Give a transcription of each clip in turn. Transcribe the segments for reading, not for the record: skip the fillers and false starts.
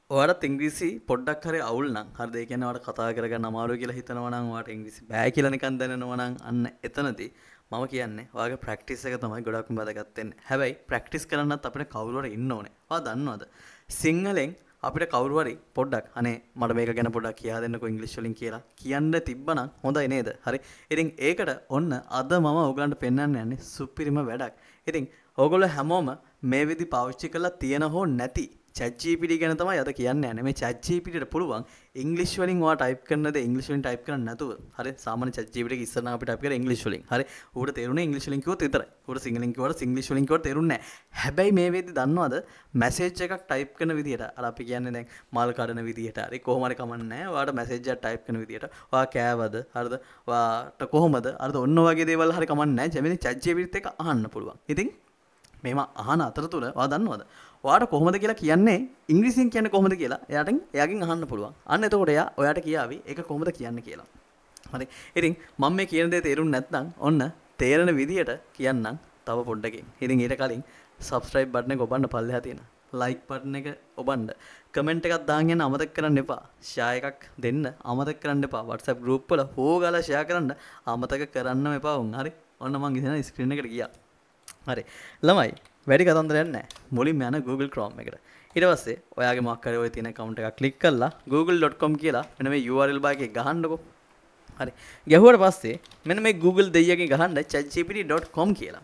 ඔයාලත් ඉංග්‍රීසි පොඩ්ඩක් හරි අවුල් නම් හරිද? ඒ කියන්නේ ඔයාලට කතා කරගන්න අමාරුයි කියලා හිතනවා නම් ඔයාලට ඉංග්‍රීසි බෑ කියලා නිකන් දැනෙනවා නම් අන්න එතනදී මම කියන්නේ ඔයාගේ ප්‍රැක්ටිස් එක තමයි ගොඩක්ම වැදගත් වෙන්නේ. හැබැයි ප්‍රැක්ටිස් කරන්නත් අපිට කවුරු හරි ඉන්න ඕනේ. ඔයා දන්නවද? සිංහලෙන් අපිට කවුරු හරි පොඩ්ඩක් අනේ මට මේක ගැන පොඩ්ඩක් කියා දෙන්නකෝ ඉංග්‍රීසි වලින් කියලා කියන්න තිබ්බනම් හොඳයි නේද? හරි. ඉතින් ඒකට ඔන්න අද මම ඔයගලන්ට පෙන්වන්න යන්නේ සුපිරිම වැඩක්. ඉතින් ඕගොල්ලෝ හැමෝම මේ විදි පාවිච්චි කරලා තියෙන හෝ නැති ChatGPT ගැන තමයි අද කියන්නේ. මේ ChatGPT ට පුළුවන් ඉංග්‍රීසි වලින් ඔයා ටයිප් කරන දේ ඉංග්‍රීසි වලින් ටයිප් කරන්න නැතුව. හරි. සාමාන්‍ය ChatGPT එක ඉස්සර නම් අපි ටයිප් කරේ ඉංග්‍රීසි වලින්. හරි. ඌට තේරුනේ ඉංග්‍රීසි වලින් කිව්වොත් විතරයි. ඌට සිංහලෙන් කිව්වට ඉංග්‍රීසි වලින් කිව්වට තේරුන්නේ නැහැ. හැබැයි මේ වෙද්දි දන්නවද මැසේජ් එකක් ටයිප් කරන විදියට අර අපි කියන්නේ දැන් මල් කඩන විදියට හරි කොහොම හරි කමන්නේ නැහැ. ඔයාට මැසේජ් එකක් ටයිප් කරන විදියට ඔයා කෑවද? හරිද? ඔයාට කොහොමද? හරිද? ඔන්න ඔය වගේ දේවල් හරි කමන්නේ නැහැ. ජෙමිනි ChatGPT එක අහන්න පුළුවන්. ඉතින් මේම අහන අතරතුර ඔයා දන්නවද? ඔයාට කොහොමද කියලා කියන්නේ ඉංග්‍රීසියෙන් කියන්නේ කොහොමද කියලා එයාගෙන් අහන්න පුළුවන්. අන්න එතකොට එයා ඔයාට කියාවි ඒක කොහොමද කියන්නේ කියලා. හරි. ඉතින් මම මේ කියන දේ තේරුම් නැත්නම් ඔන්න තේරෙන විදියට කියන්නම් තව පොඩ්ඩකින්. ඉතින් ඊට කලින් subscribe button එක ඔබන්න පල්ලෙහා තියෙන. like button එක ඔබන්න. comment එකක් දාන්න යන්න අමතක කරන්න එපා. share එකක් දෙන්න අමතක කරන්න එපා. WhatsApp group වල හොගාලා share කරන්න අමතක කරන්නම එපා වුන්. හරි. ඔන්න මං ඉතින් screen එකට ගියා. හරි. ළමයි වැඩි කතන්දරයක් නැහැ. මුලින්ම යන Google Chrome එකට. ඊට පස්සේ ඔයාගේ මොකක් හරි ඔය තියෙන account එකක් click කරලා google.com කියලා මෙන්න මේ URL bar එකේ ගහන්නකෝ. හරි. ගැහුවට පස්සේ මෙන්න මේ Google දෙයියකින් ගහන්න chatgpt.com කියලා.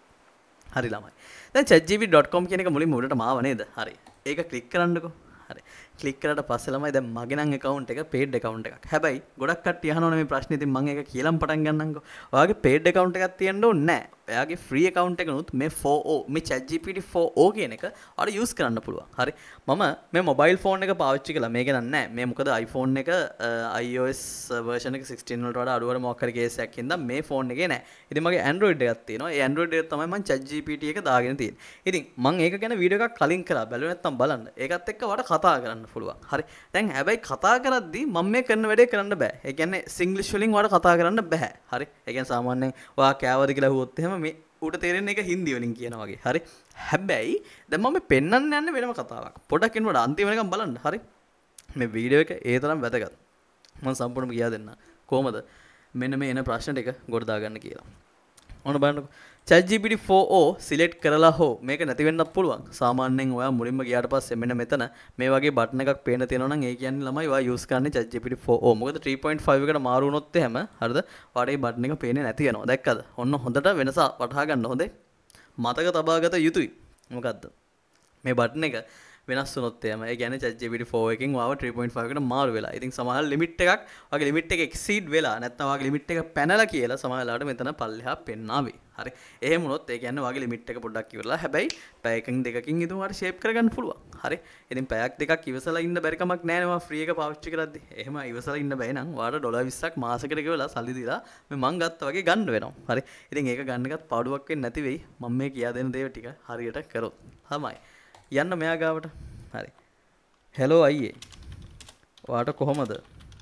හරි ළමයි. දැන් chatgpt.com කියන එක මුලින්ම උඩටම ආව නේද? හරි. ඒක click කරන්නකෝ. හරි. click කරලා පස්සේ ළමයි දැන් මගේ නම් account එක paid account එකක්. හැබැයි ගොඩක් කට්ටිය අහනවනේ මේ ප්‍රශ්නේ. ඉතින් මම ඒක කියලාම පටන් ගන්නම්කෝ. ඔයාගේ paid account එකක් තියෙන්න ඕනේ නැහැ. ඔයාගේ free account එකනොත් මේ 4O මේ ChatGPT 4O කියන එක ඔයාලා use කරන්න පුළුවන්. හරි. මම මේ mobile phone එක පාවිච්චි කළා. මේක නෑ. මේ මොකද iPhone එක iOS version එක 16 වලට වඩා අඩුවට මොකක් හරි case එකක් හින්දා මේ phone එකේ නෑ. ඉතින් මගේ Android එකක් තියෙනවා. ඒ Android එක තමයි මම ChatGPT එක දාගෙන තියෙන්නේ. ඉතින් මම ඒක ගැන වීඩියෝ එකක් කලින් කරා. බැලුවේ නැත්නම් බලන්න. ඒකත් එක්ක ඔයාලට කතා කරන්න පුළුවන්. හරි. දැන් හැබැයි කතා කරද්දී මම මේ කරන වැඩේ කරන්න බෑ. ඒ කියන්නේ Singlish වලින් ඔයාලට කතා කරන්න බෑ. හරි. ඒ කියන්නේ සාමාන්‍යයෙන් ඔයා කෑවද කියලා අහුවොත් එහෙම මේ ඌට තේරෙන්නේ ඒක හින්දි වලින් කියනවා වගේ. හරි. හැබැයි දැන් මම මේ පෙන්වන්න යන්නේ වෙනම කතාවක්. පොඩක් එන්නකොට අන්තිම වෙනකම් බලන්න. හරි. මේ වීඩියෝ එක ඒ තරම් වැදගත්. මම සම්පූර්ණයෙන්ම කියා දෙන්නම්. කොහොමද මෙන්න මේ එන ප්‍රශ්න ටික ගොඩ දාගන්න කියලා. ඔන්න බලන්නකො. ChatGPT 4o සිලෙක්ට් කරලා හෝ මේක නැති වෙන්නත් පුළුවන්. සාමාන්‍යයෙන් ඔයා මුලින්ම ගියාට පස්සේ මෙන්න මෙතන මේ වගේ බටන් එකක් පේන තියෙනවා නම් ඒ කියන්නේ ළමයි ඔයා යූස් කරන්නේ ChatGPT 4o. මොකද 3.5 එකට මාරු වුණොත් එහෙම හරිද? ඔයාට මේ බටන් එක පේන්නේ නැති වෙනවා. දැක්කද? ඔන්න හොඳට වෙනස වටහා ගන්න හොඳේ. මතක තබාගත යුතුයි. මොකද්ද? මේ බටන් එක වෙනස් වුණොත් එහෙම ඒ කියන්නේ ChatGPT 4 එකකින් ඔයාව 3.5 එකට මාරු වෙලා. ඉතින් සමහර ලිමිට් එකක් ඔයාගේ ලිමිට් එක එක්සීඩ් වෙලා නැත්නම් ඔයාගේ ලිමිට් එක පැනලා කියලා සමහරලාට මෙතන පල්ලෙහා පෙන්නාවේ. හරි. එහෙම වුණොත් ඒ කියන්නේ ඔයාගේ ලිමිට් එක පොඩ්ඩක් ඉවරලා හැබැයි පැයකින් දෙකකින් ඉතින් ඔයාලට ෂේප් කරගන්න පුළුවන්. හරි. ඉතින් පැයක් දෙකක් ඉවසලා ඉන්න බැරි කමක් නැහැ නේ ඔයා ෆ්‍රී එක පාවිච්චි කරද්දී. එහෙම ඉවසලා ඉන්න බැයි නම් ඔයාලට $20ක් මාසෙකට ගෙවලා සල්ලි දීලා මේ මං ගත්තා වගේ ගන්න වෙනවා. හරි. ඉතින් ඒක ගන්න එකත් පාඩුවක් වෙන්නේ නැති වෙයි. මම මේ කියා දෙන දේ ටික හරියට කරොත්. තමයි. යන්න මෙයා ගාවට. හරි. හෙලෝ අයියේ ඔයාට කොහොමද?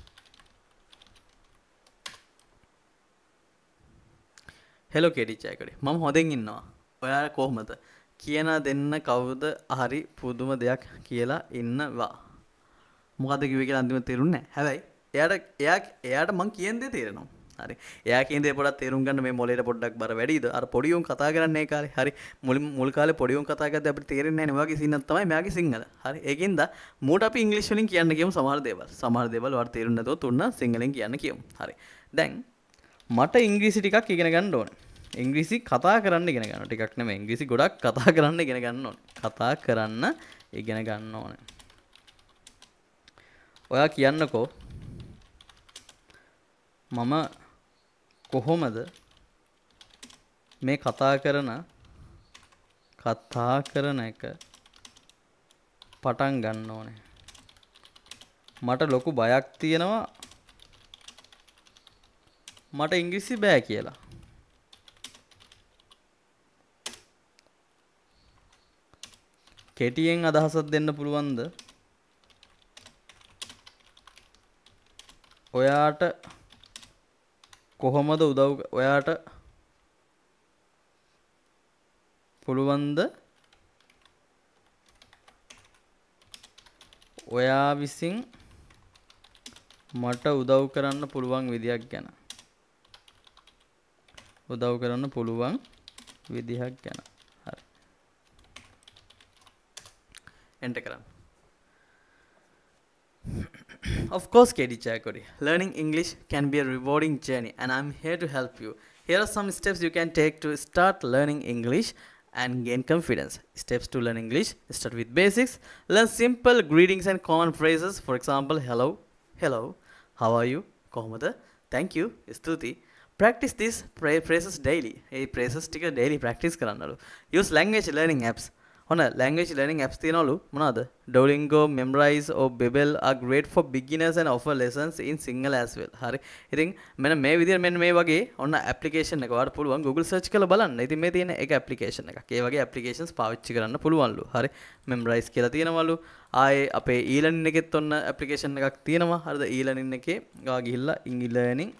හෙලෝ කෙටිචායකඩේ මම හොඳින් ඉන්නවා. ඔයා කොහොමද? කියන දෙන්න කවුද හරි පුදුම දෙයක් කියලා ඉන්නවා. මොකද්ද කිව්වේ කියලා අන්තිමට තේරුන්නේ නැහැ. හැබැයි එයාට මං කියන දේ තේරෙනවා. හරි. එයා කියන දේ පොඩ්ඩක් තේරුම් ගන්න මේ මොලේට පොඩ්ඩක් බර වැඩිද? අර පොඩි උන් කතා කරන්නේ ඒ කාලේ. හරි. මුල් කාලේ පොඩි උන් කතා කරද්දී අපිට තේරෙන්නේ නැහැ නේ. ඔයාගේ සින්නක් තමයි මෙයාගේ සිංහල. හරි. ඒකින්ද මූට අපි ඉංග්‍රීසි වලින් කියන්න කියමු සමහර දේවල්. සමහර දේවල් ඔයාලට තේරුන්නේ නැතොත් උන්න සිංහලෙන් කියන්න කියමු. හරි. දැන් මට ඉංග්‍රීසි ටිකක් ඉගෙන ගන්න ඕනේ. ඉංග්‍රීසි කතා කරන්න ඉගෙන ගන්න. ටිකක් නෙමෙයි. ඉංග්‍රීසි ගොඩක් කතා කරන්න ඉගෙන ගන්න ඕනේ. කතා කරන්න ඉගෙන ගන්න ඕනේ. ඔයා කියන්නකෝ මම කොහොමද මේ කතා කරන එක පටන් ගන්න ඕනේ. මට ලොකු බයක් තියෙනවා මට ඉංග්‍රීසි බෑ කියලා. කෙටියෙන් අදහසක් දෙන්න පුළුවන්ද? ඔයාට කොහොමද ඔයාට පුළුවන්ද ඔයා විසින් මට උදව් කරන්න පුළුවන් විදියක් ගැන. උදව් කරන්න පුළුවන් විදිහක් ගැන. හරි. එන්ටර් කරන්න. Of course, KD Chakori. Learning English can be a rewarding journey, and I'm here to help you. Here are some steps you can take to start learning English and gain confidence. Steps to learn English: start with basics. Learn simple greetings and common phrases. For example, hello, hello, how are you, kohomada, thank you, stuti. Practice these phrases daily. Hey, phrases tika daily practice karannalu. Use language learning apps. On a language learning apps තියනවලු මොනවාද? Duolingo, Memrise or Babel are great for beginners and offer lessons in Sinhala as well. හරි. ඉතින් මෙන්න මේ විදිහට මෙන්න මේ වගේ ඔන්න ඇප්ලිකේෂන් එක ඔයාලට පුළුවන් Google search කරලා බලන්න. ඉතින් මේ තියෙන එක ඇප්ලිකේෂන් එකක්. ඒ වගේ ඇප්ලිකේෂන්ස් පාවිච්චි කරන්න පුළුවන්ලු. හරි. Memrise කියලා තියෙනවලු. ආයේ අපේ e-learning එකෙත් ඔන්න ඇප්ලිකේෂන් එකක් තියෙනවා. හරිද? e-learning එකේ ඔයා ගිහිල්ලා e-learning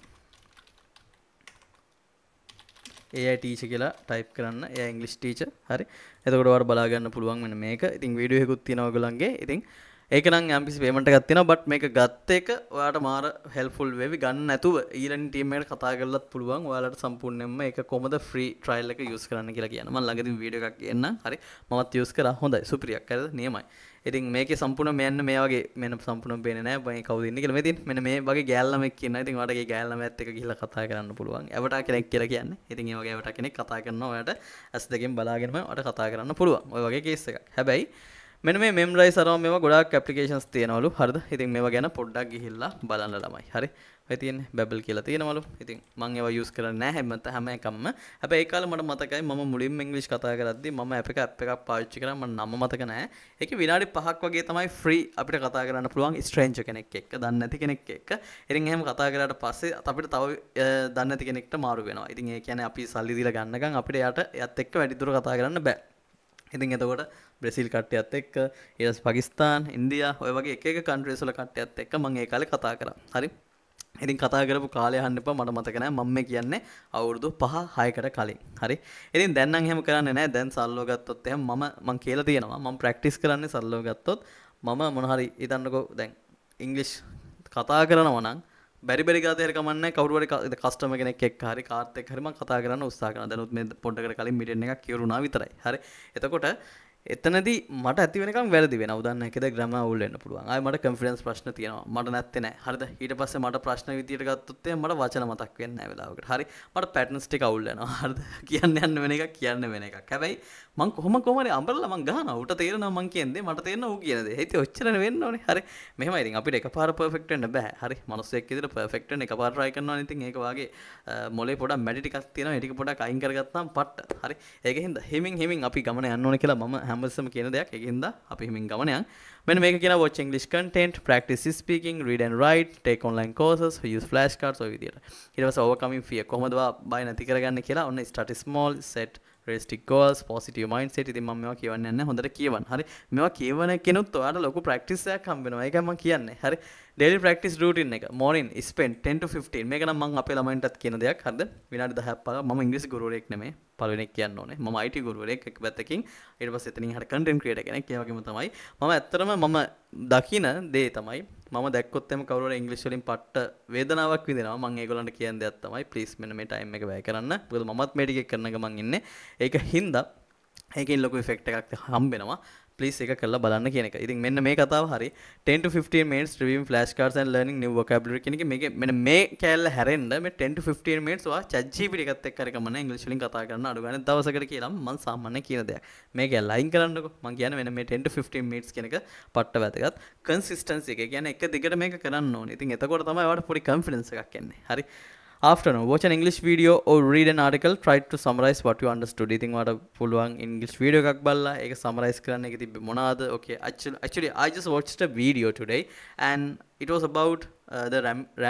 AI teacher කියලා type කරන්න. AI English teacher. හරි. එතකොට ඔයාලට බලා ගන්න පුළුවන් මෙන්න මේක. ඉතින් වීඩියෝ එකකුත් තියෙනවා ඔයගොල්ලන්ගේ. ඉතින් ඒක නම් යම්කිසි payment එකක් තියෙනවා. but මේක ගත්ත එක ඔයාලට මාර helpful වෙවි. ගන්න නැතුව e-learning team එකට කතා කරලත් පුළුවන්. ඔයාලට සම්පූර්ණයෙන්ම ඒක කොහොමද free trial එක use කරන්න කියලා කියන්න. මම ළඟදී වීඩියෝ එකක් ගේන්නම්. හරි. මමත් use කරා. හොඳයි. සුපිරියක්. හරිද? නියමයි. ඉතින් මේකේ සම්පූර්ණ මෙන්න මේ වගේ මෙන්න සම්පූර්ණ පේන්නේ නැහැ. මේ කවුද ඉන්නේ කියලා. මේ තියෙන මෙන්න මේ වගේ ගෑල් ළමෙක් ඉන්නවා. ඉතින් ඔයාලට ඒ ගෑල් ළමයාත් එක්ක ගිහිල්ලා කතා කරන්න පුළුවන්. ඇවටා කෙනෙක් කියලා කියන්නේ. ඉතින් ඒ වගේ ඇවටා කෙනෙක් කතා කරනවා. ඔයාලට ඇස් දෙකෙන් බලාගෙනම ඔයාලට කතා කරන්න පුළුවන්. ඔය වගේ කේස් එකක්. හැබැයි මෙන්න මේ Memrise අරම මේවා ගොඩාක් ඇප්ලිකේෂන්ස් තියෙනවලු. හරිද? ඉතින් මේවා ගැන පොඩ්ඩක් ගිහිල්ලා බලන්න ළමයි. හරි. ඔය තියෙන්නේ Babel කියලා තියෙනවලු. ඉතින් මම ඒවා යූස් කරන්නේ නැහැ හැම එකක්ම. හැබැයි ඒ කාලේ මට මතකයි මම මුලින්ම ඉංග්‍රීසි කතා කරද්දී මම ඇප් එකක් පාවිච්චි කරා. මම නම මතක නැහැ. ඒකේ විනාඩි 5ක් වගේ තමයි ෆ්‍රී අපිට කතා කරන්න පුළුවන් ස්ට්‍රේන්ජර් කෙනෙක් එක්ක, දන්නේ නැති කෙනෙක් එක්ක. ඉතින් එහෙම කතා කරාට පස්සේ අපිට තව දන්නේ නැති කෙනෙක්ට මාරු වෙනවා. ඉතින් ඒ කියන්නේ අපි සල්ලි දීලා ගන්නකම් අපිට එයාත් එක්ක වැඩිදුර කතා කරන්න බෑ. ඉතින් එතකොට බ්‍රසීල් කට්ටියත් එක්ක ඊට පස්සේ පාකිස්තාන්, ඉන්දියා ඔය වගේ එක කන්ට්‍රීස් වල කට්ටියත් එක්ක මම ඒ කාලේ කතා කරා. හරි. ඉතින් කතා කරපු කාලය අහන්න එපා මට මතක නැහැ. මම මේ කියන්නේ අවුරුදු 5-6කට කලින්. හරි. ඉතින් දැන් නම් එහෙම කරන්නේ නැහැ. දැන් සල්ලෝ ගත්තොත් එහෙම මම කියලා තියෙනවා. මම ප්‍රැක්ටිස් කරන්නේ සල්ලෝ ගත්තොත් මම මොන හරි හිතන්නකෝ දැන් ඉංග්‍රීසි කතා කරනවා නම් බැරි ගාතේ හරි කමන්නේ කවුරු හරි කස්ටමර් කෙනෙක් එක්ක හරි කාත් එක්ක හරි මම කතා කරන්න උත්සාහ කරනවා. දැනුත් මේ පොඩ්ඩකට කලින් මීටින් එකක් කියවුණා විතරයි. හරි. එතකොට එතනදී මට ඇති වෙනකම් වැරදි වෙනවා. උදාහරණයකට ග්‍රැමර් අවුල් වෙන්න පුළුවන්. ආයේ මට කොන්ෆිඩන්ස් ප්‍රශ්න තියෙනවා. මට නැත්තේ නෑ. හරිද? ඊට පස්සේ මට ප්‍රශ්න විදියට ගත්තොත් එහෙනම් මට වචන මතක් වෙන්නේ නෑ වෙලාවකට. හරි. මට පැටර්න්ස් ටික අවුල් වෙනවා. හරිද? කියන්න යන්න වෙන එකක් කියන්න වෙන එකක්. හැබැයි මං කොහොම හරි අඹරලා මං ගහනවා. උට තේරෙනවා මං කියන්නේ. මට තේරෙනවා ඌ කියන දේ. හිතේ ඔච්චරනේ වෙන්න ඕනේ. හරි. මෙහෙමයි ඉතින් අපිට එකපාර පර්ෆෙක්ට් වෙන්න බෑ. හරි. මිනිස්සෙක් විදියට පර්ෆෙක්ට් වෙන්න එකපාර try කරනවා නම් ඉතින් ඒක වාගේ මොලේ පොඩක් මැටි ටිකක් තියෙනවා. ඒ ටික පොඩක් අයින් කරගත්තාම පට්ට. හරි. ඒකෙන්ද හිමින් අපි ගමන යන්න ඕනේ කියලා මම හැමතිස්සම කියන දෙයක්. ඒකෙන්ද අපි හිමින් ගමන යන්. මෙන්න මේක කියන watch English content, practice speaking, read and write, take online courses, use flashcards ඔය විදියට. ඊට පස්සේ overcoming fear කොහොමද බය නැති කරගන්නේ කියලා ඔන්න start small, set realistic goals, positive mindset. ඉතින් මම මේවා කියවන්නේ නැහැ. හොඳට කියවන්න. හරි. මේවා කියවන කෙනුත් ඔයාලට ලොකු practice එකක් හම්බ වෙනවා. ඒකයි මම කියන්නේ. හරි. daily practice routine එක morning spend 10 to 15. මේක නම් මම අපේ ළමයින්ටත් කියන දෙයක්. හරිද? විනාඩි 10ක් පාලා මම ඉංග්‍රීසි ගුරුවරයෙක් නෙමෙයි. පළවෙනික් කියන්න ඕනේ. මම IT ගුරුවරයෙක් එක් පැත්තකින්. ඊට පස්සේ එතනින් හරිය content creator කෙනෙක්. ඒ වගේම තමයි මම ඇත්තටම මම දකින දේ තමයි මම දැක්කොත් එම කවුරු හරි ඉංග්‍රීසි වලින් පට්ට වේදනාවක් විඳිනවා. මම ඒගොල්ලන්ට කියන දෙයක් තමයි please මෙන්න මේ time එක වැය කරන්න. මොකද මමත් මේ ටික කරන ගමන් ඉන්නේ. ඒක හින්දා ඒකෙන් ලොකු effect එකක් හම්බ වෙනවා. please එක කරලා බලන්න කියන එක. ඉතින් මෙන්න මේ කතාව හරි 10 to 15 minutes reviewing flashcards and learning new vocabulary කියන එක මේක මෙන්න මේ කැලල හැරෙන්න මේ 10 to 15 minutes ඔයා ChatGPT එකත් එක්ක හරි කමන්නේ ඉංග්‍රීසි වලින් කතා කරන්න අඩු ගන්න දවසකට කියලා මම සාමාන්‍ය කියන දෙයක්. මේක ලයින් කරන්නකෝ. මම කියන්නේ මෙන්න මේ 10 to 15 minutes කියන එක පට්ට වැදගත්. consistency එක කියන්නේ එක දිගට මේක කරන්න ඕනේ. ඉතින් එතකොට තමයි ඔයාලට පොඩි confidence එකක් එන්නේ. හරි. Afternoon, watch an English video or read an article. Try to summarize what you understood. ඉතින් ඔයාලට පුළුවන් English video එකක් බලලා ඒක summarize කරන්න. ඒක තිබ්බේ මොනවාද? Okay, actually I just watched a video today and it was about the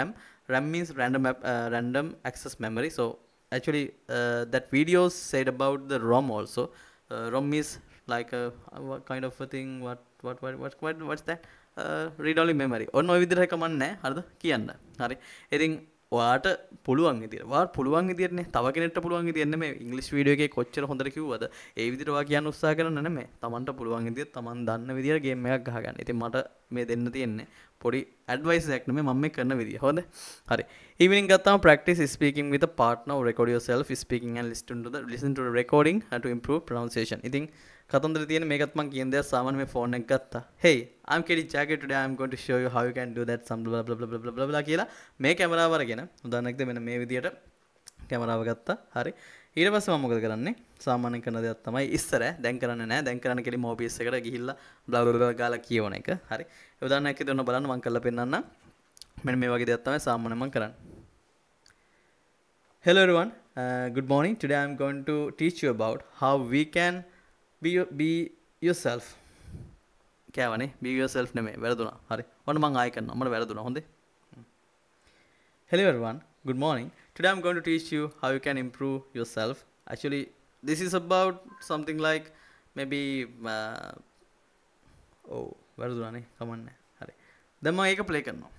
RAM means random access memory. So actually that video said about the ROM also. ROM is like a what kind of a thing? What's that? Read only memory. ඔන්න ඔය විදිහට කමන්නේ නැහැ. හරිද? කියන්න. හරි. ඉතින් ඔයාට පුළුවන් විදියට ඔයාට පුළුවන් විදියටනේ තව කෙනෙක්ට පුළුවන් විදියට නෙමෙයි ඉංග්‍රීසි වීඩියෝ එකේ කොච්චර හොඳට කිව්වද ඒ විදියට ඔයා කියන්න උත්සාහ කරන්න නෙමෙයි තමන්ට පුළුවන් විදියට තමන් දන්න විදියට ගේම් එකක් ගහගන්න. ඉතින් මට මේ දෙන්න තියෙන්නේ පොඩි ඇඩ්වයිස් එකක් නෙමෙයි මම මේ කරන විදිය. හොඳ? හරි. Evening ගත්තාම practice speaking with a partner or record yourself speaking and listen to the recording to improve pronunciation. ඉතින් කතන්දර තියෙන මේකත් මම කියන දේ සාමාන්‍ය මේ ෆෝන් එක ගත්තා. Hey, I'm Kelly Jacket today I'm going to show you how you can do that some blah blah blah blah blah blah කියලා මේ කැමරාව අරගෙන උදාහරණයක් මෙන්න මේ විදියට කැමරාව ගත්තා. හරි. ඊට පස්සේ මම මොකද කරන්නේ? සාමාන්‍යයෙන් කරන දේක් තමයි ඉස්සර දැන් කරන්නේ නැහැ. දැන් කරන්නේ කෙලිම OBS එකට ගිහිල්ලා blah blah blah ගාලා කියවන එක. හරි. ඒ උදාහරණයක් විදියට බලන්න මම කරලා පෙන්නන්නම්. මෙන්න මේ වගේ දේක් තමයි සාමාන්‍යයෙන් මම කරන්නේ. Hello everyone. Good morning. Today I'm going to teach you about how we can be yourself. කෑවනේ be yourself නෙමෙයි වැරදුනා. හරි. ඔන්න මම ආයෙ කරනවා. මට වැරදුනා. හොඳේ. Hello everyone. Good morning. Today I'm going to teach you how you can improve yourself. Actually, this is about something like maybe වැරදුනානේ. කමන්නේ. හරි. දැන් මම ඒක ප්ලේ කරනවා.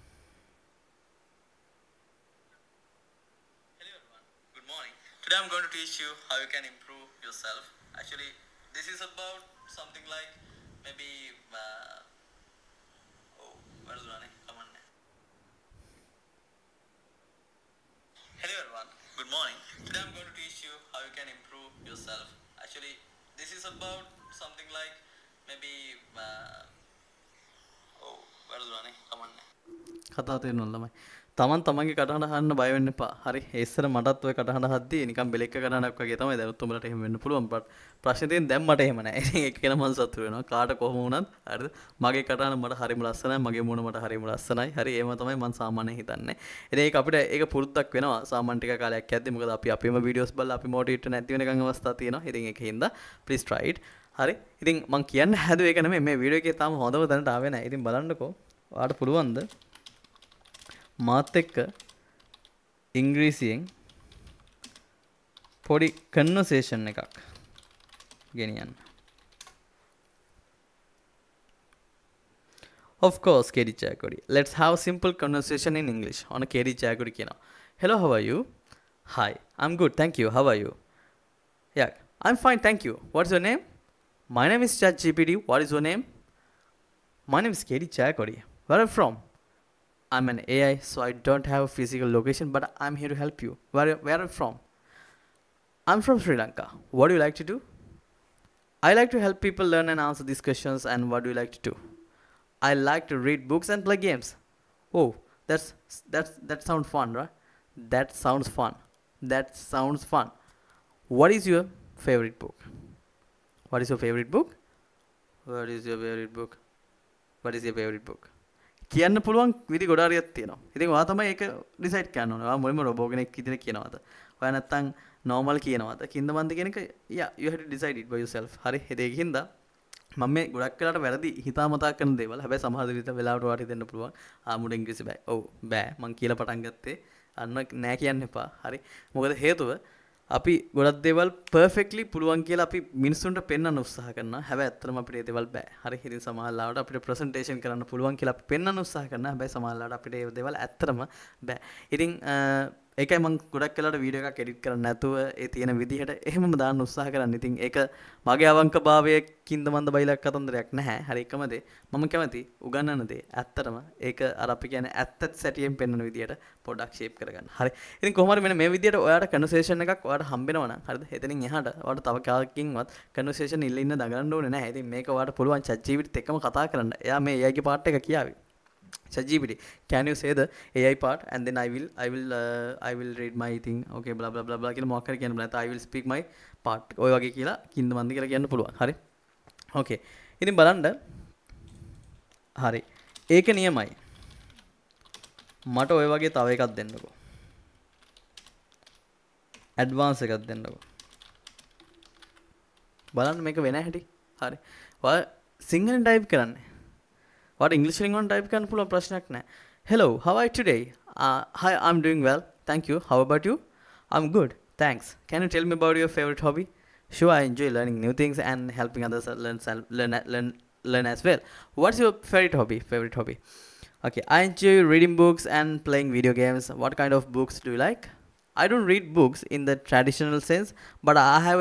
Hello everyone. Good morning. Today I'm going to teach you how you can improve yourself. Actually, this is about something like maybe වැරදුනානේ. කමන්නේ. Hello everyone. Good morning. Today I'm going to teach you how you can improve yourself. Actually, this is about something like maybe වැරදුනානේ. කමන්නේ. කතාව තේරුණාද ළමයි? තමන් තමන්ගේ කටහඬ අහන්න බය වෙන්න එපා. හරි. ඒ ඉස්සර මටත් ඔය කටහඬ අහද්දී නිකන් බෙලෙක්ක කටහඬක් වගේ තමයි දැනුත් උඹලට එහෙම වෙන්න පුළුවන්. ප්‍රශ්නේ තියෙන්නේ දැන් මට එහෙම නැහැ. ඉතින් ඒක ගැන මම සතුටු වෙනවා. කාට කොහොම වුණත් හරිද? මගේ කටහඬ මට හරිම ලස්සනයි. මගේ මූණ මට හරිම ලස්සනයි. හරි. ඒව තමයි මම සාමාන්‍යයෙන් හිතන්නේ. ඉතින් ඒක අපිට ඒක පුරුද්දක් වෙනවා. සාමාන්‍ය ටික කාලයක් යද්දී මොකද අපි අපේම වීඩියෝස් බලලා අපි මොටිවේට් නැති වෙනකන් අවස්ථා තියෙනවා. ඉතින් ඒකින්ද please try it. හරි. ඉතින් මම කියන්න හැදුවේ ඒක නෙමෙයි. මේ වීඩියෝ එකේ තාම හොඳව දැනට ආවේ නැහැ. ඉතින් බලන්නකෝ. ඔයාලට පුළුවන්ද මාත් එක්ක ඉංග්‍රීසියෙන් පොඩි කන්වර්සේෂන් එකක් ගෙනියන්න. Of course, KD Chakodi. Let's have a simple conversation in English. On a KD Chakodi කියනවා. Hello, how are you? Hi, I'm good, thank you. How are you? Yeah, I'm fine, thank you. What's your name? My name is ChatGPT. What is your name? My name is KD Chakodi. Where are you from? I'm an AI, so I don't have a physical location, but I'm here to help you. Where are you from? I'm from Sri Lanka. What do you like to do? I like to help people learn and answer these questions. And what do you like to do? I like to read books and play games. Oh, that sounds fun, right? That sounds fun. That sounds fun. What is your favorite book? What is your favorite book? What is your favorite book? What is your favorite book? කියන්න පුළුවන් විදි ගොඩාරියක් තියෙනවා. ඉතින් ඔයා තමයි ඒක decide කරන්න ඕනේ. ඔයා මුලින්ම රොබෝ කෙනෙක් විදිහට කියනවාද? ඔයා නැත්තම් normal කියනවාද? කින්දමන්ද කියන එක yeah you have to decide it by yourself. හරි. ඒකින්ද මම මේ ගොඩක් වෙලාට වැරදි හිතාමතා කරන දේවල්. හැබැයි සමහර විට වෙලාවට වාටි දෙන්න පුළුවන්. මුඩ ඉංග්‍රීසි බෑ. ඔව් බෑ. මං කියලා පටන් ගත්තේ අන්න නෑ කියන්න එපා. හරි. මොකද හේතුව අපි ගොඩක් දේවල් perfectly පුළුවන් කියලා අපි මිනිස්සුන්ට පෙන්වන්න උත්සාහ කරනවා. හැබැයි ඇත්තටම අපිට ඒ දේවල් බෑ. හරි. ඉතින් සමහර ලාවට අපිට presentation කරන්න පුළුවන් කියලා අපි පෙන්වන්න උත්සාහ කරනවා. හැබැයි සමහර ලාවට අපිට ඒ දේවල් ඇත්තටම බෑ. ඉතින් ඒකයි මම ගොඩක් වෙලාවට වීඩියෝ එකක් එඩිට් කරන්න නැතුව ඒ තියෙන විදිහට එහෙමම දාන්න උත්සාහ කරන්නේ. ඉතින් ඒක මගේ අවංකභාවයකින්ද මන්ද බයිලක් කතන්දරයක් නැහැ. හරි එකම දේ. මම කැමති උගන්වන දේ ඇත්තටම ඒක අර අපි කියන්නේ ඇත්ත සැටියෙන් පෙන්වන විදිහට පොඩ්ඩක් ෂේප් කරගන්න. හරි. ඉතින් කොහොම හරි මෙන්න මේ විදිහට ඔයාලට කන්වර්සේෂන් එකක් ඔයාලට හම්බෙනවා නම් හරිද? එතනින් එහාට ඔයාලට තව කාකින්වත් කන්වර්සේෂන් ඉන්න දඟලන්න ඕනේ නැහැ. ඉතින් මේක ඔයාලට පුළුවන් ChatGPT එක්කම කතා කරන්න. එයා මේ AI ගේ පාර්ට් එක කියාවි. ChatGPT, can you say the AI part and then I will read my thing. Okay, blah blah blah blah කියලා මොකක් හරි කියන්න බෑ. I will speak my part. ඔය වගේ කියලා කින්ද මන්ද කියලා කියන්න පුළුවන්. හරි. Okay. ඉතින් බලන්න. හරි. ඒක නියමයි. මට ඔය වගේ තව එකක් දෙන්නකෝ. ඇඩ්වාන්ස් එකක් දෙන්නකෝ. බලන්න මේක වෙන හැටි. හරි. ඔයා සිංහලෙන් ටයිප් කරන්නේ. What English language type can pull up prashnak na. Hello, how are you today? Hi, I'm doing well. Thank you. How about you? I'm good. Thanks. Can you tell me about your favorite hobby? Sure, I enjoy learning new things and helping others learn as well. What's your favorite hobby? Okay, I enjoy reading books and playing video games. What kind of books do you like? I don't read books in the traditional sense, but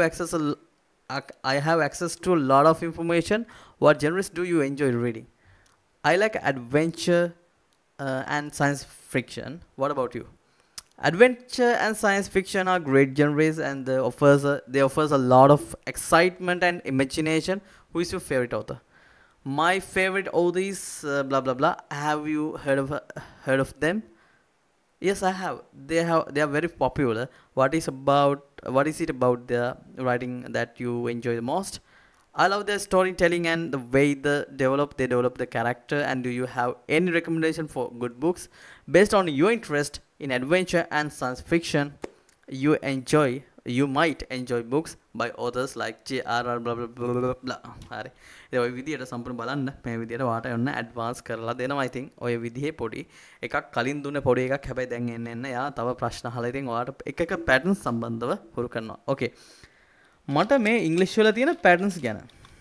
I have access to a lot of information. What genres do you enjoy reading? I like adventure and science fiction. What about you? Adventure and science fiction are great genres, and they offers a lot of excitement and imagination. Who is your favorite author? My favorite author is blah blah blah. Have you heard of them? Yes, I have. They are very popular. What is it about their writing that you enjoy the most? I love their storytelling and the way they develop the character. And do you have any recommendation for good books based on your interest in adventure and science fiction? You might enjoy books by authors like J.R.R. blah blah blah blah blah. හරි. ඒ ඔය විදියට සම්පූර්ණ බලන්න මේ විදියට වාට යන්න advance කරලා දෙනවා. ඉතින් ඔය විදිහේ පොඩි එකක් කලින් දුන්න පොඩි එකක් හැබැයි දැන් එන්න යා තව ප්‍රශ්න අහලා ඉතින් ඔයාලට එක එක පැටර්න්ස් සම්බන්ධව හුරු කරනවා. ඕකේ. මට මේ ඉංග්‍රීසි වල තියෙන පැටර්න්ස් ගැන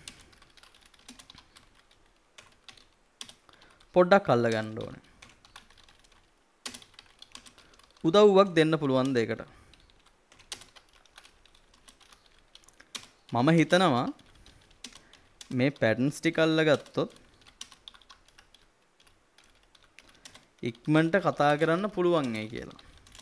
පොඩ්ඩක් අල්ල ගන්න ඕනේ. උදව්වක් දෙන්න පුළුවන් දෙයකට. මම හිතනවා මේ පැටර්න්ස් ටික අල්ලගත්තොත් ඉක්මනට කතා කරන්න පුළුවන් ඒ කියලා.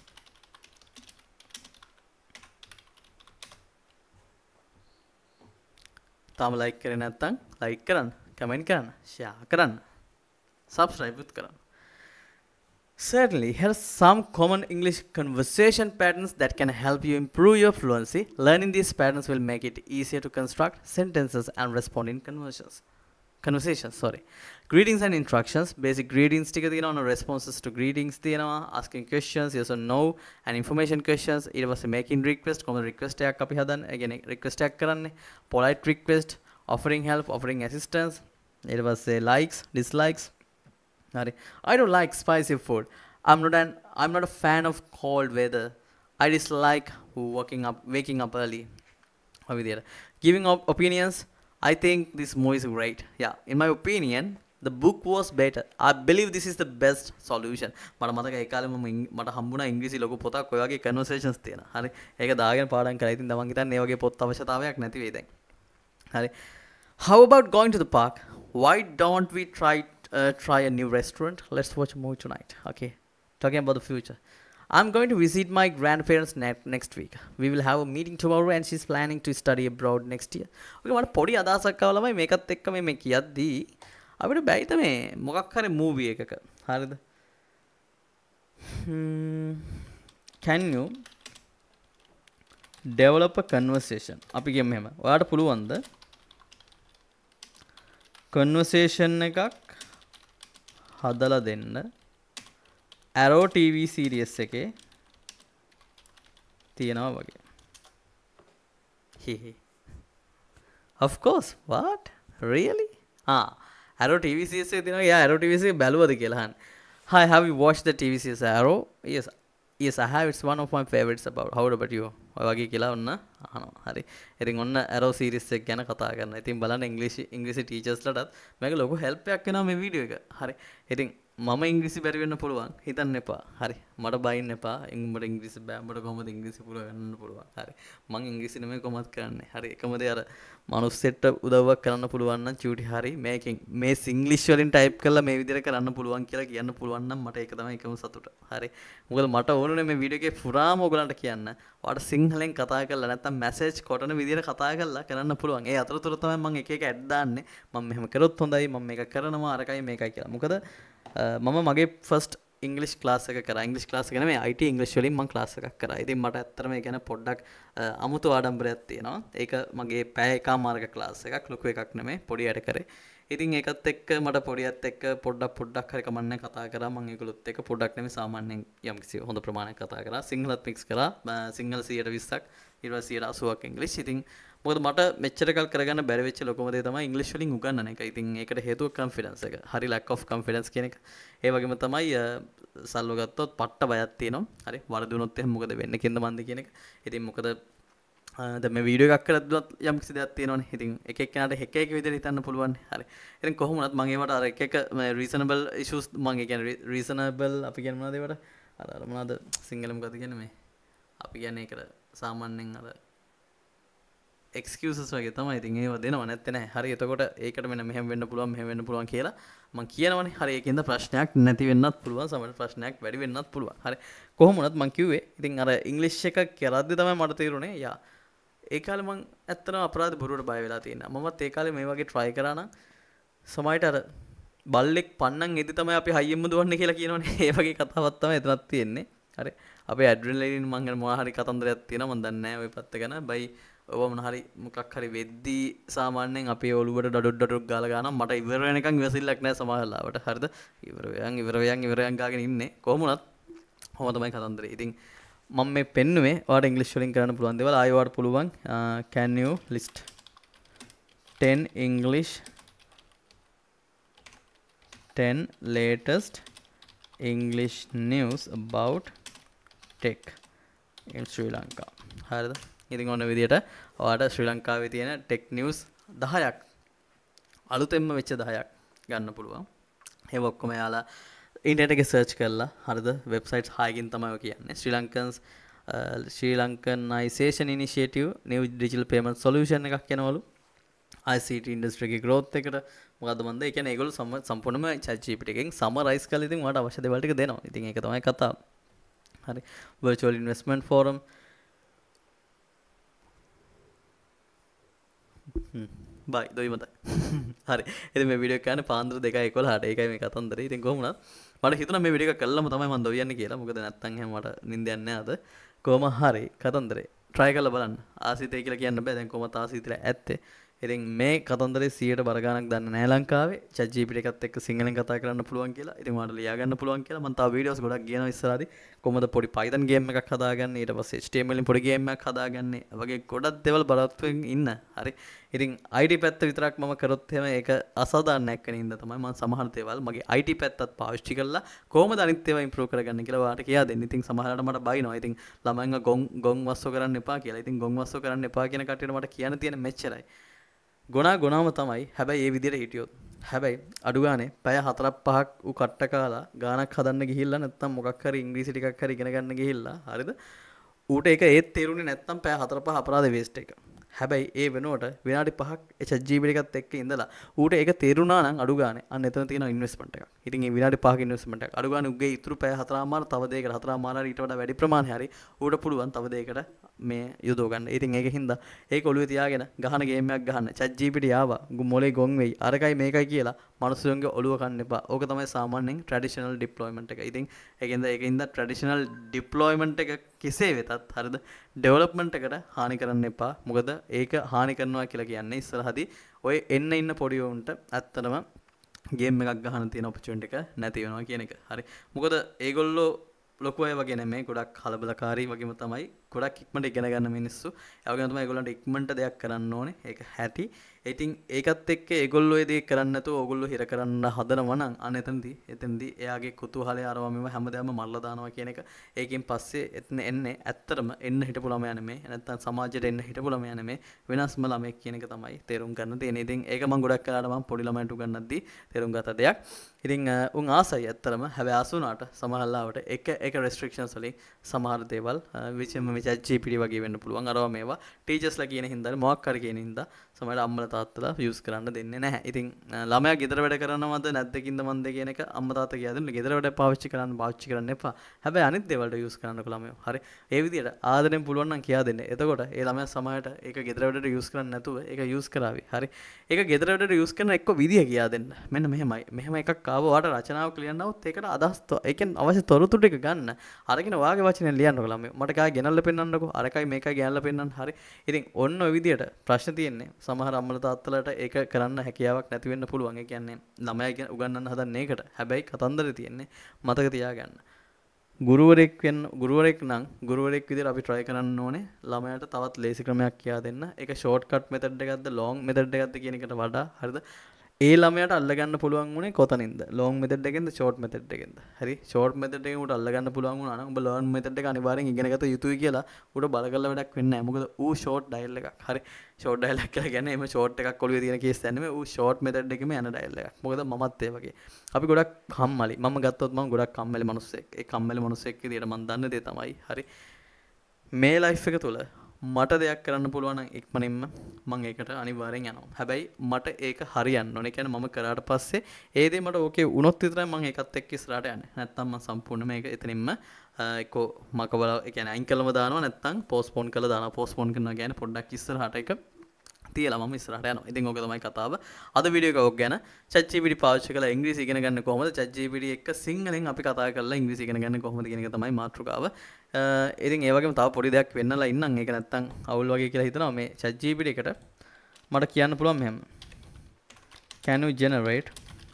තාම ලයික් කරේ නැත්නම් ලයික් කරන්න, කමෙන්ට් කරන්න, ෂෙයා කරන්න, subscribe කරන්න. Certainly, here are some common English conversation patterns that can help you improve your fluency. Learning these patterns will make it easier to construct sentences and respond in conversations. Greetings and instructions. Basic greetings ටික තියෙනවා. No responses to greetings තියෙනවා. Asking questions, yes or no, and information questions. ඊට පස්සේ making request. කොහොමද request එකක් අපි හදන්නේ? ඒ කියන්නේ request එකක් කරන්නේ. Polite request, offering help, offering assistance. ඊට පස්සේ likes, dislikes. I don't like spicy food. I'm not a fan of cold weather. I dislike waking up early. Giving up opinions. I think this movie is great. Yeah, in my opinion, the book was better. I believe this is the best solution. මට මතක ඒ කාලේ මට හම්බුණා ඉංග්‍රීසි ලොකු පොතක් ඔය වගේ conversations තියෙන. හරි. ඒක දාගෙන පාඩම් කරලා ඉතින් මම හිතන්නේ මේ වගේ පොත් අවශ්‍යතාවයක් නැති වෙයි දැන්. හරි. How about going to the park? Why don't we try a new restaurant? Let's watch a movie tonight. Okay, talking about the future. I'm going to visit my grandparents next week. We will have a meeting tomorrow and she's planning to study abroad next year. Okay, මට පොඩි අදහසක් ආවා ළමයි මේකත් එක්ක මේ කියද්දී අපිට බැයිද මේ මොකක් හරි මූවි එකක. හරිද? Can you develop a conversation? අපි කියමු මෙහෙම. ඔයාලට පුළුවන්ද conversation එකක් හදලා දෙන්න Arrow TV series එකේ තියෙනවා වගේ. Of course. What? Really? Arrow TV series එකේ තියෙනවා. Yeah, Arrow TV series එක බැලුවද කියලා අහන්නේ. Hi, have you watched the TV series Arrow? Yes, I have. It's one of my favorites about. How about you? ඔය වගේ කියලා ඔන්න අහනවා. හරි. ඉතින් ඔන්න Arrow series එක ගැන කතා කරනවා. ඉතින් බලන්න ඉංග්‍රීසි ටීචර්ස් ලටත් මේක ලොකු හෙල්ප් එකක් වෙනවා මේ වීඩියෝ එක. හරි. ඉතින් මම ඉංග්‍රීසි බැරි වෙන්න පුළුවන්. හිතන්න එපා. හරි. මට බයින්න එපා. උඹට ඉංග්‍රීසි බෑ. උඹට කොහොමද ඉංග්‍රීසි පුරව ගන්න පුළුවන්. හරි. මං ඉංග්‍රීසි නෙමෙයි කොහොමද කරන්නේ. හරි. එකම දේ අර මනුස්සෙට උදව්වක් කරන්න පුළුවන් නම් චූටි හරි. මේ සිංග්ලිෂ් වලින් ටයිප් කරලා මේ විදිහට කරන්න පුළුවන් කියලා කියන්න පුළුවන් නම් මට ඒක තමයි එකම සතුට. හරි. මොකද මට ඕනුනේ මේ වීඩියෝ එකේ පුරාම ඔයගලන්ට කියන්න. ඔයාලට සිංහලෙන් කතා කරලා නැත්නම් මැසේජ් කොටන විදිහට කතා කරලා කරන්න පුළුවන්. ඒ අතරතුර තමයි මම එක එක ඇඩ් දාන්නේ. මම මෙහෙම කරොත් හොඳයි. මම මේක කරනවා අරකයි මේකයි කියලා. මොකද මම මගේ ෆස්ට් ඉංග්ලිෂ් ක්ලාස් එක කරා. ඉංග්ලිෂ් ක්ලාස් එක නෙමෙයි IT ඉංග්ලිෂ් වලින් මම ක්ලාස් එකක් කරා. ඉතින් මට ඇත්තටම ඒ ගැන පොඩ්ඩක් අමුතු ආඩම්බරයක් තියෙනවා. ඒක මගේ පැය එකමාරක ක්ලාස් එකක්. ලොකු එකක් නෙමෙයි. පොඩි වැඩ කරේ. ඉතින් ඒකත් එක්ක මට පොඩියත් එක්ක පොඩ්ඩක් හරි කමන්නේ කතා කරා. මම ඒගොල්ලොත් එක්ක පොඩ්ඩක් නෙමෙයි සාමාන්‍යයෙන් යම්කිසි හොඳ ප්‍රමාණයක් කතා කරා. සිංහලත් මික්ස් කරා. සිංහල 120ක් ඊට පස්සේ 80ක් ඉංග්‍රීසි. ඉතින් මොකද මට මෙච්චර කල් කරගන්න බැරි වෙච්ච ලොකම දේ තමයි ඉංග්‍රීසි වලින් උගන්නන එක. ඉතින් ඒකට හේතුව confidence එක. හරි lack of confidence කියන එක. ඒ වගේම තමයි සල්ව ගත්තොත් පට්ට බයක් තියෙනවා. හරි වරදුනොත් එහෙනම් මොකද වෙන්නේ කියන මන්ද කියන එක. ඉතින් මොකද දැන් මේ වීඩියෝ එකක් කරද්දිවත් යම් කිසි දෙයක් තියෙනවනේ. ඉතින් එක එක්කෙනාට එක එක විදිහට හිතන්න පුළුවන්. හරි. ඉතින් කොහොම වුණත් මම ඒවට අර එක එක රීසනබල් ඉෂුස් මම ඒ කියන්නේ රීසනබල් අපි කියන්නේ මොනවද ඒවට? අර මොනවද සිංහලෙන් මොකද කියන්නේ මේ? අපි කියන්නේ ඒකට සාමාන්‍යයෙන් අර එක්ස්කියුසස් වගේ තමයි. ඉතින් ඒව දෙනව නැත්තේ නෑ. හරි. එතකොට ඒකට මෙහෙම වෙන්න පුළුවන් මෙහෙම වෙන්න පුළුවන් කියලා මම කියනවනේ. හරි. ඒකින්ද ප්‍රශ්නයක් නැති වෙන්නත් පුළුවන්. සමහර ප්‍රශ්නයක් වැඩි වෙන්නත් පුළුවන්. හරි. කොහොම වුණත් මම කිව්වේ ඉතින් අර ඉංග්‍රීසි එක කරද්දි තමයි මට තේරුනේ යා ඒ කාලේ මං ඇත්තටම අපරාධ බොරුවට බය වෙලා තියෙනවා. මමත් ඒ කාලේ මේ වගේ try කරා නම් සමහරට අර බල්ලෙක් පන්නන් එදි තමයි අපි හයියෙන්ම දුවන්නේ කියලා කියනවනේ. ඒ වගේ කතාවක් තමයි එතනත් තියෙන්නේ. හරි. අපේ ඇඩ්‍රිනලින් මං ගැන මොනවා හරි කතන්දරයක් තියෙනවා මං දන්නේ නැහැ ওই පැත්ත ගැන. බයි ඔබ මොන හරි මොකක් හරි වෙද්දී සාමාන්‍යයෙන් අපේ ඔළුවට ඩඩොක් ගාලා ගන්නවා. මට ඉවර වෙනකන් ඉවසිල්ලක් නැහැ සමහර ලාවට. හරිද? ඉවර වෙයන් ගාගෙන ඉන්නේ. කොහොම වුණත් කොහොම තමයි කතන්දරේ. ඉතින් මම මේ පෙන්නුවේ ඔයාලට ඉංග්‍රීසි වලින් කරන්න පුළුවන් දේවල් ආයෙ ඔයාලට පුළුවන් can you list 10 English 10 latest English news about tech in Sri Lanka. හරිද? ඉතින් ඔන්න විදියට ඔයාලට ශ්‍රී ලංකාවේ තියෙන ටෙක් නිවුස් 10ක් අලුතෙන්ම වෙච්ච 10ක් ගන්න පුළුවන්. ඒ ඔක්කොම යාලා ඉන්ටර්නෙට් එකේ සර්ච් කරලා හරිද වෙබ්සයිට්ස් 6කින් තමයි ඔය කියන්නේ. Sri Lankanisation initiative new digital payment solution එකක් යනවලු. ICT industry එකේ growth එකට මොකද්ද මන්ද? ඒ කියන්නේ ඒගොල්ලෝ සම්පූර්ණයෙන්ම ChatGPT එකෙන් සමරයිස් කරලා ඉතින් ඔයාලට අවශ්‍ය දේවල් ටික දෙනවා. ඉතින් ඒක තමයි කතාව. හරි. virtual investment forum බයි දොයි මතයි. හරි. ඉතින් මේ වීඩියෝ එක ගන්න පාන්දර 2:11ට. ඒකයි මේ කතන්දරේ. ඉතින් කොහොම වුණත් මට හිතුණා මේ වීඩියෝ එක කළාම තමයි මම දොයියන්නේ කියලා. මොකද නැත්තම් එහෙම මට නිින්ද යන්නේ නැහැ අද. කොහොම හරි කතන්දරේ try කරලා බලන්න. ආසිතේ කියලා කියන්න බෑ. දැන් කොහොමද ආසිතේ ඇත්තේ. ඉතින් මේ කතන්දරේ 100ට බර ගණක් දන්නේ නැහැ ලංකාවේ. ChatGPT එකත් එක්ක සිංහලෙන් කතා කරන්න පුළුවන් කියලා. ඉතින් ඔයාලට ලියා ගන්න පුළුවන් කියලා. මම තව වීඩියෝස් ගොඩක් ගියනවා ඉස්සරහදී. කොහොමද පොඩි Python game එකක් හදාගන්නේ. ඊට පස්සේ HTML වලින් පොඩි game එකක් හදාගන්නේ. වගේ ගොඩක් දේවල් බලත්වෙන් ඉන්න. හරි. ඉතින් IT පැත්ත විතරක් මම කරොත් එහෙම ඒක අසාධාරණයක් වෙන ඉඳ තමයි මම සමහර දේවල් මගේ IT පැත්තත් පාවිච්චි කරලා කොහොමද අනිත් ඒවා ඉම්ප්‍රූව් කරගන්නේ කියලා ඔයාලට කියා දෙන්න. ඉතින් සමහරවිට මට බයිනවා. ඉතින් ළමයින්ව ගොන් වස්සෝ කරන්න එපා කියලා. ඉතින් ගොන් වස්සෝ කරන්න එපා කියන කට්ටියට මට කියන්න තියෙන මෙච්චරයි. ගොනාම තමයි. හැබැයි ඒ විදිහට හිටියොත්. හැබැයි අඩු ගානේ පැය 4-5ක් ඌ කට්ට කාලා ගානක් හදන්න ගිහිල්ලා නැත්තම් මොකක් හරි ඉංග්‍රීසි ටිකක් හරි ඉගෙන ගන්න ගිහිල්ලා හරිද? ඌට ඒක ඒත් තේරුනේ නැත්තම් පැය 4-5 අපරාධ වේස්ට් එක. හැබැයි ඒ වෙනුවට විනාඩි 5ක් ChatGPT එකත් එක්ක ඉඳලා ඌට ඒක තේරුණා නම් අඩු ගානේ අන්න එතන තියෙන ඉන්වෙස්ට්මන්ට් එකක්. ඉතින් ඒ විනාඩි 5ක ඉන්වෙස්ට්මන්ට් එක අඩු ගානේ උගේ ඉතුරු පැය 4මාර තව දෙයකට 4මාර ඊට වඩා වැඩි ප්‍රමාණයක් හරි ඌට පුළුවන් තව දෙයකට මේ යොදව ගන්න. ඉතින් ඒකින්ද ඒක ඔළුවේ තියාගෙන ගහන ගේම් එකක් ගහන්න. ChatGPT ආවා. මොලේ ගොන් වෙයි. අරකයි මේකයි කියලා මනුස්සයන්ගේ ඔළුව කන්න එපා. ඕක තමයි සාමාන්‍යයෙන් ට්‍රැඩිෂනල් ඩිප්ලොයිමන්ට් එක. ඉතින් ඒකින්ද ට්‍රැඩිෂනල් ඩිප්ලොයිමන්ට් එක කෙසේ වෙතත් හරිද ඩෙවලොප්මන්ට් එකට හානි කරන්න එපා. මොකද ඒක හානි කරනවා කියලා කියන්නේ ඉස්සරහදී ඔය එන්න ඉන්න පොඩි උන්ට ඇත්තටම ගේම් එකක් ගහන්න තියෙන ඔපචුනිටි එක නැති වෙනවා කියන එක. හරි. මොකද ඒගොල්ලෝ ලොකු අය වගේ නෙමෙයි ගොඩක් කලබලකාරී වගේම තමයි ගොඩක් ඉක්මනට ඉගෙන ගන්න මිනිස්සු. ඒ වගේම තමයි ඒගොල්ලන්ට ඉක්මනට දෙයක් කරන්න ඕනේ. ඒක හැටි. ඉතින් ඒකත් එක්ක ඒගොල්ලෝ ඒ දේ කරන්නේ නැතුව ඕගොල්ලෝ හිර කරන්න හදනවා නම් අන්න එතනදී එයාගේ කුතුහලය අරවා මෙව හැමදාම මල්ලා දානවා කියන එක. ඒකෙන් පස්සේ එතන එන්නේ ඇත්තටම එන්න හිටපු ළමයා නෙමෙයි. නැත්තම් සමාජයට එන්න හිටපු ළමයා නෙමෙයි. වෙනස්ම ළමෙක් කියන එක තමයි තේරුම් ගන්න තියෙන්නේ. ඉතින් ඒක මම ගොඩක් කලාට මම පොඩි ළමයින්ට උගන්වද්දී තේරුම් ගත්ත දෙයක්. ඉතින් උන් ආසයි ඇත්තටම. හැබැයි ආසුනාට සමහර ලාවට එක restrictions වලින් සමහර දේවල් විශේෂයෙන්ම මේ ChatGPT වගේ වෙන්න පුළුවන්. අරවා මේවා ටීචර්ස්ලා කියන හින්දා මොකක් හරි කියන හින්දා සමහර අම්මලා තාත්තලා යූස් කරන්න දෙන්නේ නැහැ. ඉතින් ළමයා ගෙදර වැඩ කරනවද නැද්ද කින්ද මන්ද කියන එක අම්මා තාත්තා කියා දෙන්න. ගෙදර වැඩ පාවිච්චි කරන්න එපා. හැබැයි අනිත් දේවල්ට යූස් කරන්නකෝ ළමයෝ. හරි. ඒ විදිහට ආදරෙන් පුළුවන් නම් කියා දෙන්න. එතකොට ඒ ළමයා සමහරට ඒක ගෙදර වැඩට යූස් කරන්නේ නැතුව ඒක යූස් කරાવી. හරි. ඒක ගෙදර වැඩට යූස් කරන එක්ක විදිය කියා දෙන්න. මෙන්න මෙහෙමයි. මෙහෙම එකක් ආව ඔයාලට රචනාවක් ලියන්න આવොත් ඒකට අදහස් ඒකෙන් අවශ්‍ය තොරතුරු ටික ගන්න. අරගෙන ඔයාගේ වචනෙන් ලියන්නකෝ ළමයෝ. මට කාය ගෙනල්ලා පෙන්නන්නකෝ. අරකයි මේකයි ගෙනල්ලා පෙන්නන්න. හරි. ඉතින් ඔන්න ඔය විදිහට ප්‍රශ්න තියෙන්නේ. සමහර අම්මලා තාත්තලාට ඒක කරන්න හැකියාවක් නැති වෙන්න පුළුවන්. ඒ කියන්නේ ළමයා උගන්වන්න හදන්නේ ඒකට. හැබැයි කතන්දරේ තියෙන්නේ මතක තියාගන්න. ගුරුවරයෙක් නම් ගුරුවරයෙක් විදිහට අපි try කරන්න ඕනේ ළමයාට තවත් ලේසි ක්‍රමයක් කියා දෙන්න. ඒක shortcut method එකක්ද long method එකක්ද කියන එකට වඩා හරිද? ඒ ළමයට අල්ලගන්න පුළුවන් වුණේ කොතනින්ද? ලොං මෙතඩ් එකෙන්ද ෂෝට් මෙතඩ් එකෙන්ද? හරි ෂෝට් මෙතඩ් එකෙන් උට අල්ලගන්න පුළුවන් වුණා නම් ඔබ ලර්න් මෙතඩ් එක අනිවාර්යෙන් ඉගෙන ගත යුතුයි කියලා උට බල කරලා වැඩක් වෙන්නේ නැහැ. මොකද ඌ ෂෝට් ඩයල් එකක්. හරි ෂෝට් ඩයල් එකක් කියලා කියන්නේ එimhe ෂෝට් එකක් ඔළුවේ තියෙන කේස් එකක් නෙමෙයි. ඌ ෂෝට් මෙතඩ් එකෙම යන ඩයල් එකක්. මොකද මමත් ඒ වගේ. අපි ගොඩක් කම්මැලි. මම ගත්තොත් මම ගොඩක් කම්මැලි මිනිස්සෙක්. ඒ කම්මැලි මිනිස්සෙක් විදියට මම දන්න දේ තමයි හරි මේ ලයිෆ් එක තුළ මට දෙයක් කරන්න පුළුවන් නම් ඉක්මනින්ම මම ඒකට අනිවාර්යෙන් යනවා. හැබැයි මට ඒක හරියන්න ඕනේ. ඒ කියන්නේ මම කරාට පස්සේ ඒ දේ මට ඕකේ වුණොත් විතරයි මම ඒකත් එක්ක ඉස්සරහට යන්නේ. නැත්තම් මම සම්පූර්ණයෙන්ම ඒක එතනින්ම එක්කෝ මකවල ඒ කියන්නේ අයින් කළම දානවා නැත්තම් පෝස්ට්පෝන් කරලා දානවා. පෝස්ට්පෝන් කරනවා කියන්නේ පොඩ්ඩක් ඉස්සරහට ඒක තියලා මම ඉස්සරහට යනවා. ඉතින් ඕක තමයි කතාව. අද වීඩියෝ එකක් ගැන ChatGPT පාවිච්චි කරලා ඉංග්‍රීසි ඉගෙන ගන්න කොහොමද? ChatGPT එක්ක සිංහලෙන් අපි කතා කරලා ඉංග්‍රීසි ඉගෙන ගන්න කොහොමද කියන එක තමයි මාතෘකාව. ඉතින් ඒ වගේම තව පොඩි දෙයක් වෙන්නලා ඉන්නම්. ඒක නැත්තම් අවුල් වගේ කියලා හිතනවා මේ ChatGPT එකට මට කියන්න පුළුවන් මෙහෙම. Can you generate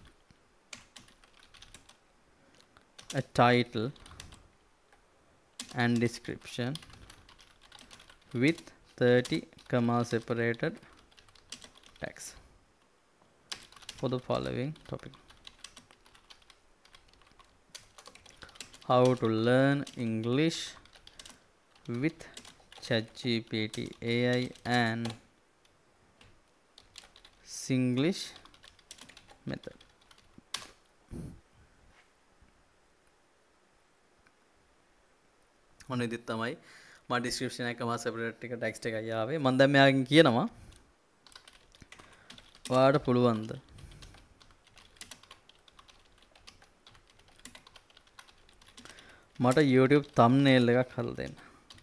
a title and description with 30 comma separated text for the following topic? How to learn English with ChatGPT AI and Singlish Method. මොන විදිහට තමයි මම ඩිස්ක්‍රිප්ෂන් එකක මා සෙපරේට් එක ටෙක්ස්ට් එකයි ආවේ. මම දැන් මෙයාගෙන් කියනවා ඔයාලට පුළුවන්ද මට YouTube thumbnail එකක් හදලා දෙන්න.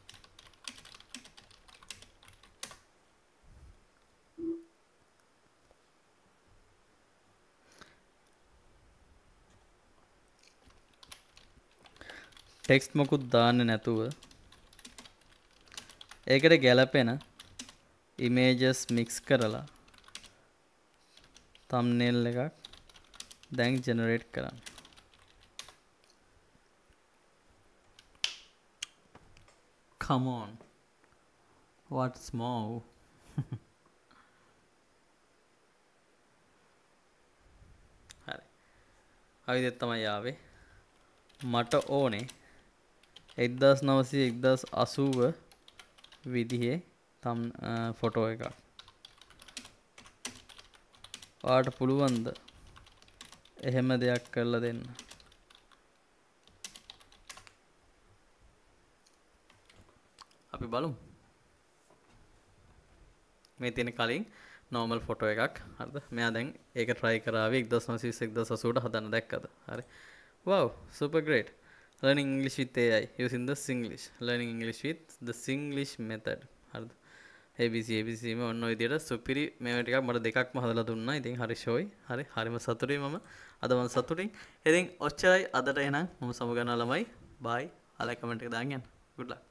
ටෙක්ස්ට් මොකුත් දාන්නේ නැතුව ඒකට ගැලපෙන ඉමේජස් මික්ස් කරලා thumbnail එකක් දැන් ජෙනරේට් කරන්න. Come on. What's more? හරි. අවිදෙත් තමයි ආවේ. මට ඕනේ 1900 1080 විදිහේ ෆොටෝ එකක්. ඔයාලට පුළුවන්ද එහෙම දෙයක් කරලා දෙන්න? අපි බලමු. මේ තියෙන කලින් normal ෆොටෝ එකක්. හරිද? මෙයා දැන් ඒක try කරාවේ 1920 1080ට හදන්න දැක්කද? හරි. Wow, super great. Learning English with AI using the Singlish. Learning English with the Singlish Method. හරිද? ABC මේ ඔන්න ඔය විදියට සුපිරි මේවා ටිකක් මට දෙකක්ම හදලා දුන්නා. ඉතින් හරි ෂෝයි. හරි. හරිම සතුටුයි මම. අද මම සතුටින්. ඉතින් ඔච්චරයි අදට එහෙනම් මම සමු ගන්නවා ළමයි. bye. අලයි කමෙන්ට් එක දාන්න යන්න. good luck.